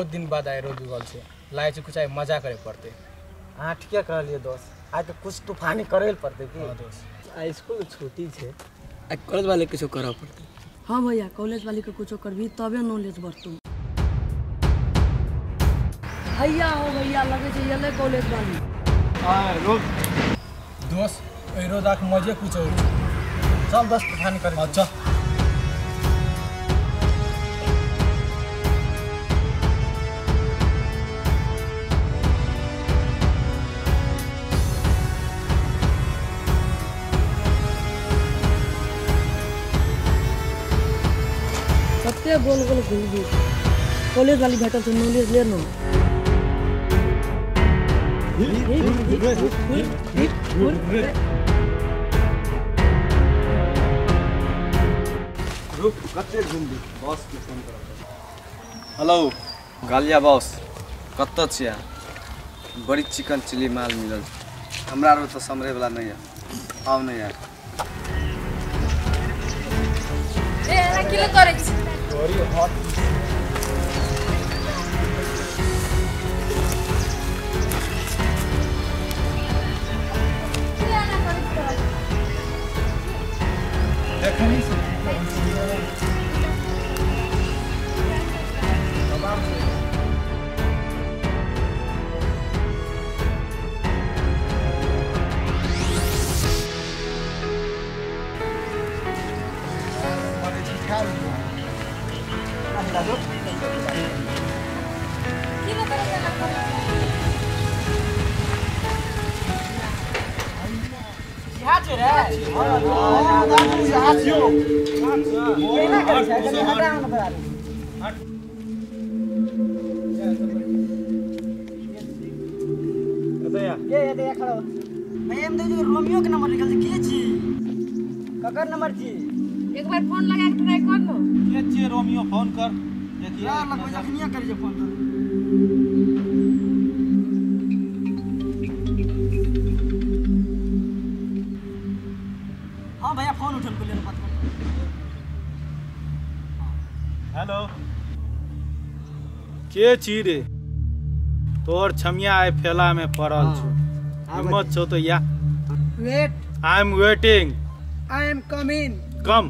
बहुत दिन बाद आए रोज गल से लाए छ कुछ मजा करे पड़ते। हां ठीक कहलिए दोस्त, आज तो कुछ तूफानी करे पड़ते कि। हां दोस्त, आ स्कूल छुट्टी छे, आज कॉलेज वाले कुछ करा पड़ते। हां भैया कॉलेज वाले के कुछ करबी तबे नॉलेज बढ़तौ। भैया हो भैया लगे छै येले कॉलेज वाली। हां रुक दोस्त, ए रोज आके मजे कुछ और चल दोस्त तूफानी करे। अच्छा कते गोल गोल घूमबी कॉलेज वाली भेटल तो नॉलेज ले नो। रुक कते घूमबी बॉस के फोन कर। हेलो गालिया बॉस, कत्त छिया? बड़ी चिकन चिली माल मिलल, हमरा रो तो समरे वाला नहीं है। आओ नहीं यार। ए एना किलो करे छी तोरी हॉट देखनी से रोमियो के नंबर निकल के छी ककर नंबर छी एक बार फोन लगा के ट्राई कर लो। के छी रोमियो फोन कर देखिए ना लगो जखनिया कर जे फोन कर। हां भैया फोन उठल को ले बात कर। हेलो के छी रे? तोर छमिया आए फेला में पड़ल छ, हिम्मत छो तो या wait I am waiting. I am coming. कम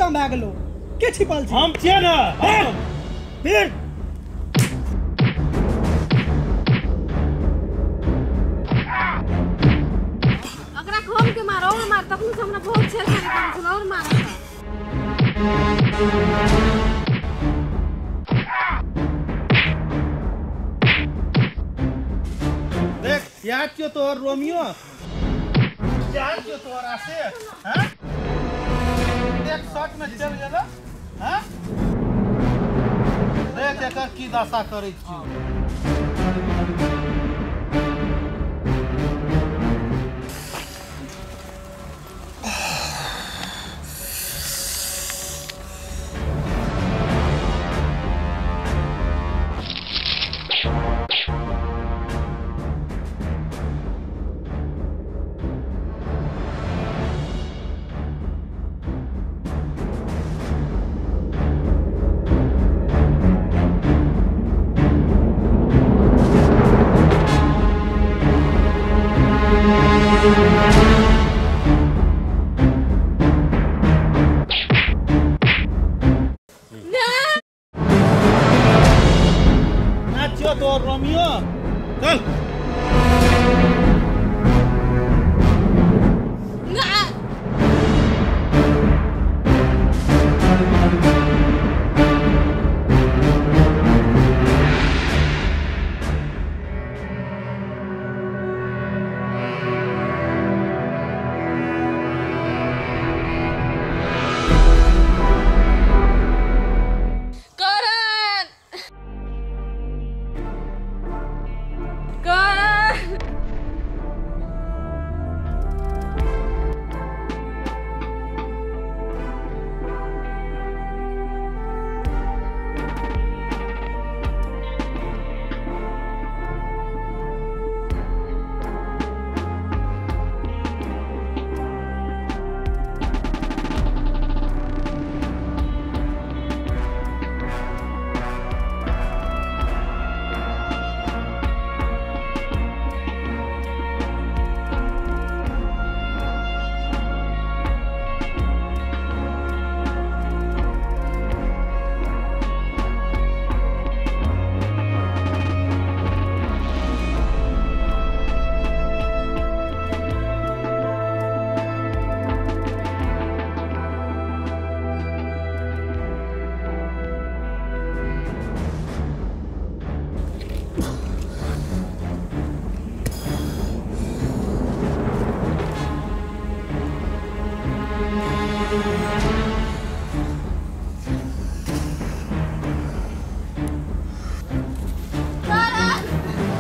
पागल भए गेलो के छिपल छी हम छियै ना फिर अगरा खोल के मारो और मार तब से हमरा बहुत छेड़ करे काम सुनो और मार देख याद क्यों तो रोमियो याद क्यों तो आसे हैं एक शॉट में चल गेला हैं देख एकर की दशा करै छी तो रोमियो चल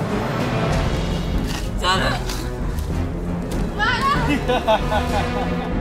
मारा